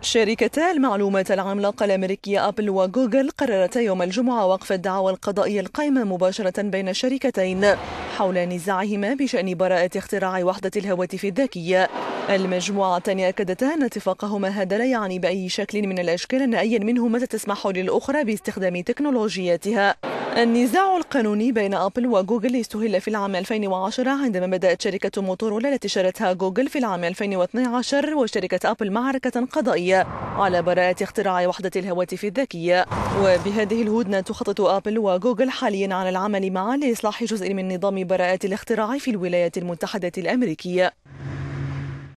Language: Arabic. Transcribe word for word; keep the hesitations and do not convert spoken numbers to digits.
شركتا المعلومات العملاقة الأمريكية أبل وجوجل قررتا يوم الجمعة وقف الدعوى القضائية القائمة مباشرة بين الشركتين حول نزاعهما بشأن براءة اختراع وحدة الهواتف الذكية. المجموعتان أكدتا أن اتفاقهما هذا لا يعني بأي شكل من الأشكال أن أي منهما ستسمح للأخرى باستخدام تكنولوجياتها. النزاع القانوني بين أبل وجوجل استهل في العام ألفين وعشرة عندما بدأت شركة موتورولا التي اشترتها جوجل في العام ألفين واثني عشر وشركة أبل معركة قضائية على براءة اختراع وحدة الهواتف الذكية. وبهذه الهدنة تخطط أبل وجوجل حاليا على العمل معا لإصلاح جزء من نظام براءة الاختراع في الولايات المتحدة الأمريكية.